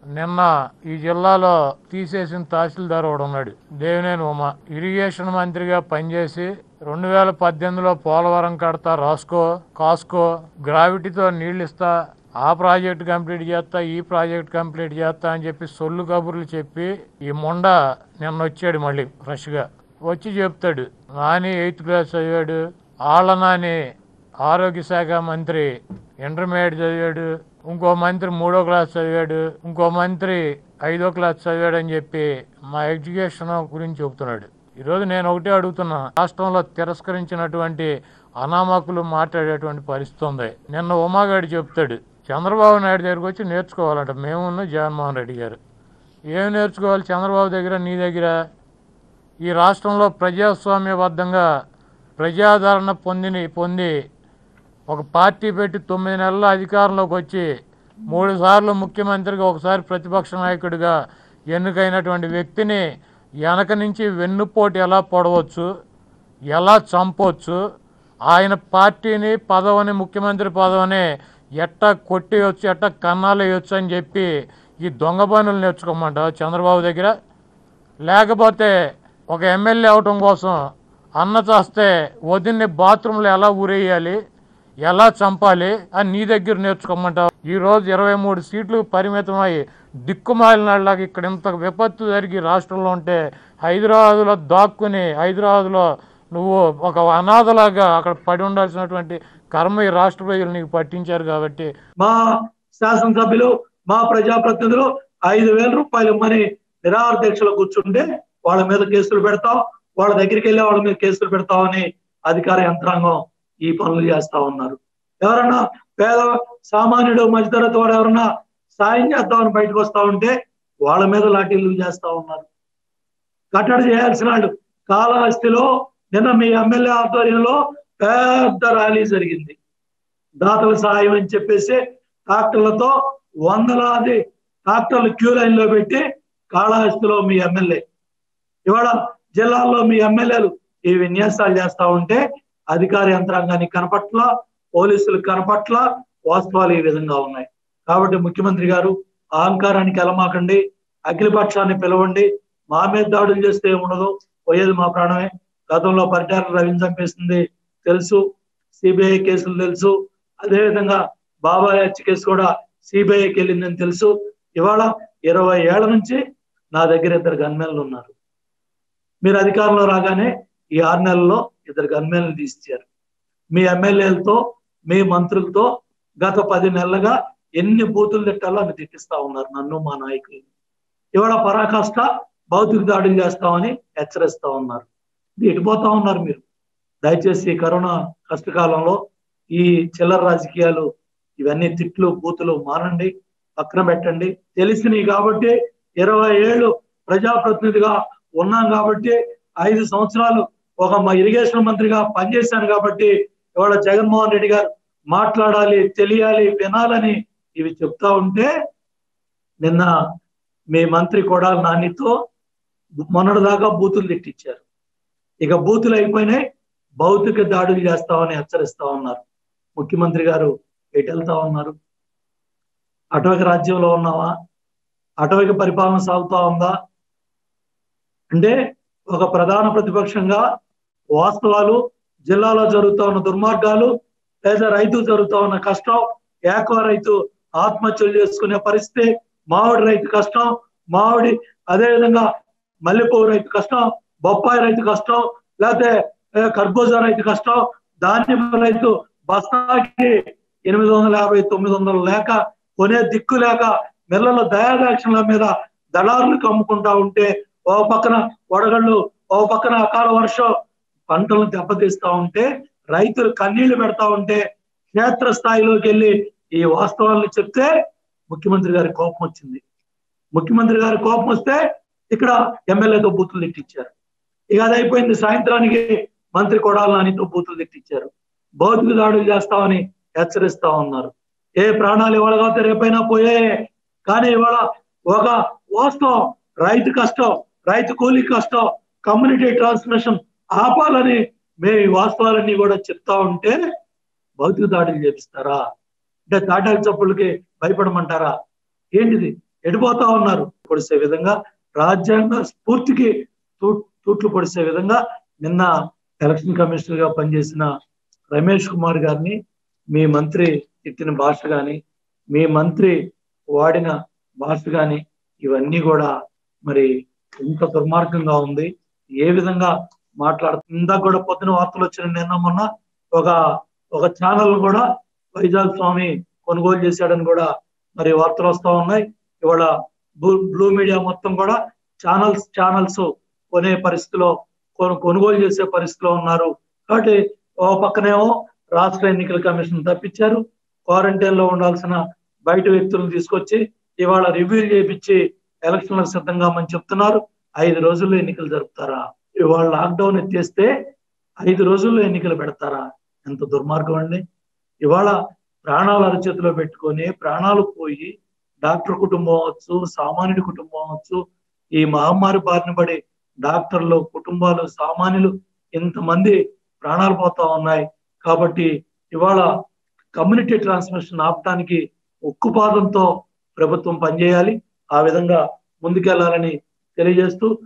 నిన్న ఈ జిల్లాలో తీసేసిన తహసీల్దార్ ఒకడు ఉన్నాడు, దేవినేని ఉమ. ఇరిగేషన్ మంత్రిగా పనిచేసి 2018లో పోలవరం కడతా, కాస్కో గ్రావిటీతో నీళ్లు ఇస్తా, ఆ ప్రాజెక్ట్ కంప్లీట్ చేస్తా, ఈ ప్రాజెక్ట్ కంప్లీట్ చేస్తా అని చెప్పి సొల్లు కబుర్లు చెప్పి ఈ మొండ నిన్న వచ్చాడు మళ్ళీ ఫ్రెష్ గా వచ్చి చెప్తాడు. నాని 8th క్లాస్ చదివాడు, ఆళ్ళ నాని ఆరోగ్య శాఖ మంత్రి ఇంటర్మీడియట్ చదివాడు, ఇంకో మంత్రి 3వ క్లాస్ చదివాడు, ఇంకో మంత్రి 5వ క్లాస్ చదివాడు అని చెప్పి మా ఎడ్యుకేషన్ గురించి చెబుతున్నాడు. ఈరోజు నేను ఒకటే అడుగుతున్నా, రాష్ట్రంలో తిరస్కరించినటువంటి అనామకులు మాట్లాడేటువంటి పరిస్థితి ఉంది. నిన్న ఉమాగాడు చెప్తాడు, చంద్రబాబు నాయుడు దగ్గరకు వచ్చి నేర్చుకోవాలంట మేమున్న జగన్మోహన్ రెడ్డి గారు. ఏం నేర్చుకోవాలి చంద్రబాబు దగ్గర, నీ దగ్గర? ఈ రాష్ట్రంలో ప్రజాస్వామ్యబద్ధంగా ప్రజాదరణ పొంది ఒక పార్టీ పెట్టి 9 నెలల అధికారంలోకి వచ్చి 3 సార్లు ముఖ్యమంత్రిగా, ఒకసారి ప్రతిపక్ష నాయకుడిగా ఎన్నికైనటువంటి వ్యక్తిని వెనక నుంచి వెన్నుపోటు ఎలా పొడవచ్చు, ఎలా చంపవచ్చు, ఆయన పార్టీని పదవిని, ముఖ్యమంత్రి పదవిని ఎట్టా కొట్టేయచ్చు, ఎట్టా కన్నాలేయచ్చు అని చెప్పి ఈ దొంగ పనులు నేర్చుకోమంటావు చంద్రబాబు దగ్గర? లేకపోతే ఒక ఎమ్మెల్యే అవటం కోసం అన్న చేస్తే వదిన్ని బాత్రూంలో ఎలా ఊరేయాలి, ఎలా చంపాలి అని నీ దగ్గర నేర్చుకోమంటావు? ఈరోజు 23 సీట్లు పరిమితమై దిక్కుమాలినాళ్ళకి ఇక్కడ ఇంత విపత్తు జరిగి రాష్ట్రంలో ఉంటే హైదరాబాద్లో దాక్కుని, హైదరాబాద్లో నువ్వు ఒక అనాథలాగా అక్కడ పడి ఉండాల్సినటువంటి కర్మ ఈ రాష్ట్ర ప్రజలు నీకు పట్టించారు. కాబట్టి మా శాసనసభ్యులు, మా ప్రజాప్రతినిధులు 5,000 రూపాయలు ఇమ్మని నిరాహార దీక్షలో కూర్చుంటే వాళ్ళ మీద కేసులు పెడతాం, వాళ్ళ దగ్గరికి వెళ్ళి వాళ్ళ మీద కేసులు పెడతామని అధికార యంత్రాంగం ఈ పనులు చేస్తా ఉన్నారు. ఎవరన్నా పేద సామాన్యుడు, మధ్యతరగతి వాడు ఎవరన్నా సాయం చేద్దామని బయటకు వస్తా ఉంటే వాళ్ళ మీద లాఠీలు చేస్తా ఉన్నారు. కట్టడి చేయాల్సిన వాళ్ళు. కాళహస్తిలో నిన్న మీ ఎమ్మెల్యే ఆధ్వర్యంలో పెద్ద ర్యాలీ జరిగింది. దాతల సహాయం అని చెప్పేసి ట్రాక్టర్లతో వందలాది ట్రాక్టర్లు క్యూ లైన్ లో పెట్టి కాళహస్తిలో మీ ఎమ్మెల్యే, ఇవాళ జిల్లాల్లో మీ ఎమ్మెల్యేలు ఈ విన్యాసాలు చేస్తా ఉంటే అధికార యంత్రాంగానికి కనపట్ల, పోలీసులకు కనపట్ల, వాస్తవాలు ఈ విధంగా ఉన్నాయి. కాబట్టి ముఖ్యమంత్రి గారు అహంకారానికి ఎలమాకండి, అఖిలపక్షాన్ని పిలవండి. మా మీద దాడులు చేస్తే ఏముండదు, పోయేది మా ప్రాణమే. గతంలో పరిటాల రవిని చంపేసింది తెలుసు, సిబిఐ కేసులు తెలుసు, అదేవిధంగా బాబాయ్ హత్య కేసు కూడా సిబిఐకి వెళ్ళిందని తెలుసు. ఇవాళ 20 ఏళ్ల నుంచి నా దగ్గర 2 గన్మెన్లు ఉన్నారు. మీరు అధికారంలో రాగానే ఈ 6 నెలల్లో 2 గన్మెన్లు తీసిచ్చారు. మీ ఎమ్మెల్యేలతో, మీ మంత్రులతో గత 10 నెలలుగా ఎన్ని బూతులు తిట్టాలో అన్ని తిట్టిస్తా ఉన్నారు నన్ను, మా నాయకులు. ఇవాళ పరాకాష్ట భౌతిక దాడులు చేస్తామని హెచ్చరిస్తా ఉన్నారు. ఎటుపోతా ఉన్నారు మీరు? దయచేసి కరోనా కష్టకాలంలో ఈ చిల్లర రాజకీయాలు, ఇవన్నీ తిట్లు, బూతులు మానండి, పక్కన పెట్టండి. తెలిసినవి కాబట్టి 20 ఏళ్ళు ప్రజాప్రతినిధిగా ఉన్నాం కాబట్టి, 5 సంవత్సరాలు ఒక ఇరిగేషన్ మంత్రిగా పనిచేశాను కాబట్టి ఇవాళ జగన్మోహన్ రెడ్డి గారు మాట్లాడాలి, తెలియాలి, వినాలని ఇవి చెప్తా ఉంటే, నిన్న మీ మంత్రి కొడాలి నానితో మొన్నటిదాకా బూతులు తిట్టించారు. ఇక బూతులు అయిపోయినాయి, భౌతిక దాడులు చేస్తామని హెచ్చరిస్తా ఉన్నారు. ముఖ్యమంత్రి గారు ఎటు వెళ్తా ఉన్నారు? అటవిక రాజ్యంలో ఉన్నావా? అటవిక పరిపాలన సాగుతా ఉందా? అంటే ఒక ప్రధాన ప్రతిపక్షంగా వాస్తవాలు, జిల్లాలో జరుగుతూ ఉన్న దుర్మార్గాలు, లేదా రైతు జరుగుతూ ఉన్న కష్టం, ఏకవ రైతు ఆత్మహత్యలు చేసుకునే పరిస్థితి, మామిడి రైతు కష్టం, మామిడి అదేవిధంగా మల్లెపూవు రైతు కష్టం, బొప్పాయి రైతు కష్టం, లేకపోతే కర్బూజా రైతు కష్టం, ధాన్యం రైతు బస్తాకి 850, 900 లేక కొనే దిక్కు లేక మిల్లలో దయాదాక్షిణల మీద దళారులకు అమ్ముకుంటా ఉంటే, ఓ పక్కన వడగళ్ళు, ఓ పక్కన అకాల వర్షం పంటలను దెబ్బతీస్తా ఉంటే, రైతులు కన్నీళ్లు పెడతా ఉంటే, క్షేత్ర స్థాయిలోకి వెళ్ళి ఈ వాస్తవాలను చెప్తే ముఖ్యమంత్రి గారి కోపం వచ్చింది. ముఖ్యమంత్రి గారి కోపం వస్తే ఇక్కడ ఎమ్మెల్యేతో బూతులు తిట్టించారు. ఇక అది అయిపోయింది. సాయంత్రానికి మంత్రి కొడాలి నానితో బూతులు తిట్టించారు. భౌతిక దాడులు చేస్తామని హెచ్చరిస్తా ఉన్నారు. ఏ ప్రాణాలు ఇవాళ కాకపోతే రేపైనా పోయే, కానీ ఇవాళ ఒక వాస్తవం, రైతు కష్టం, రైతు కూలీ కష్టం, కమ్యూనిటీ ట్రాన్స్మిషన్ ఆపాలని మేము ఈ వాస్తవాలన్నీ కూడా చెప్తా ఉంటే భౌతిక దాడులు చేపిస్తారా? అంటే తాటాకు చప్పులకి భయపడమంటారా? ఏంటిది? ఎడిపోతా ఉన్నారు. పొడిసే విధంగా రాజ్యాంగ స్ఫూర్తికి తూట్లు పొడిసే విధంగా నిన్న ఎలక్షన్ కమిషనర్ గా పనిచేసిన రమేష్ కుమార్ గారిని మీ మంత్రి తిట్టిన భాష కానీ, మీ మంత్రి వాడిన భాష కానీ, ఇవన్నీ కూడా మరి ఎంత దుర్మార్గంగా ఉంది. ఏ విధంగా ఇందాక కూడా పొద్దున వార్తలు వచ్చిన నిన్న మొన్న ఒక ఛానల్ కూడా వైజాగ్ స్వామి కొనుగోలు చేశాడని కూడా మరి వార్తలు వస్తా ఉన్నాయి. ఇవాళ బ్లూ మీడియా మొత్తం కూడా ఛానల్స్ కొనే పరిస్థితిలో కొనుగోలు చేసే పరిస్థితిలో ఉన్నారు. కాబట్టి ఓ పక్కనేమో రాష్ట్ర ఎన్నికల కమిషన్ తప్పించారు, క్వారంటైన్ లో ఉండాల్సిన బయట వ్యక్తులను తీసుకొచ్చి ఇవాళ రివ్యూ చేయించి ఎలక్షన్లకు సిద్ధంగా అని చెప్తున్నారు. 5 రోజుల్లో ఎన్నికలు జరుపుతారా? ఇవాళ లాక్డౌన్ ఎత్తేస్తే 5 రోజుల్లో ఎన్నికలు పెడతారా? ఎంత దుర్మార్గం అండి. ఇవాళ ప్రాణాలు అరచేతిలో పెట్టుకొని ప్రాణాలు పోయి డాక్టర్ కుటుంబం అవచ్చు, సామాన్యుడి కుటుంబం అవచ్చు, ఈ మహమ్మారి బారిన పడి డాక్టర్లు కుటుంబాలు సామాన్యులు ఇంతమంది ప్రాణాలు పోతా ఉన్నాయి. కాబట్టి ఇవాళ కమ్యూనిటీ ట్రాన్స్మిషన్ ఆపడానికి ఉక్కుపాదంతో ప్రభుత్వం పనిచేయాలి. ఆ విధంగా ముందుకెళ్లాలని తెలియజేస్తూ